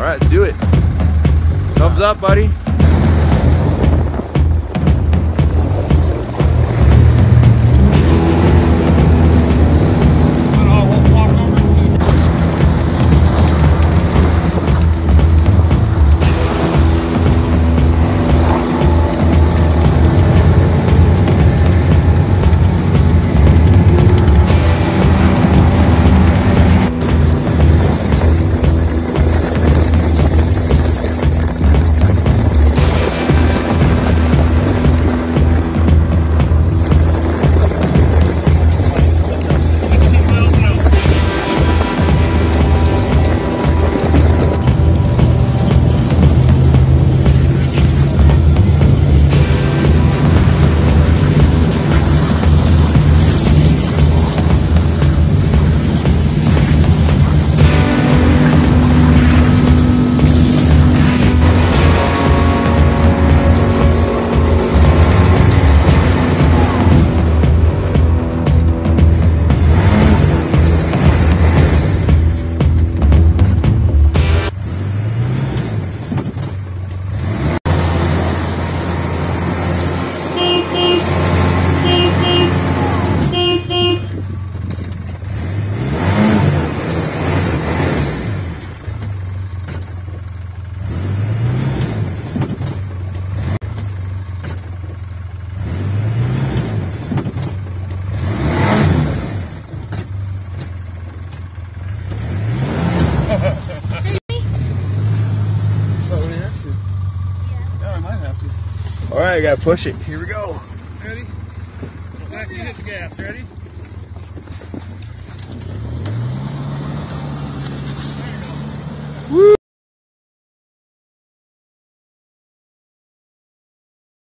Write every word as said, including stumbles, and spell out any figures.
All right, let's do it. Thumbs up, buddy. All right, I gotta push it. Here we go. Ready? Back, you hit the gas. Ready?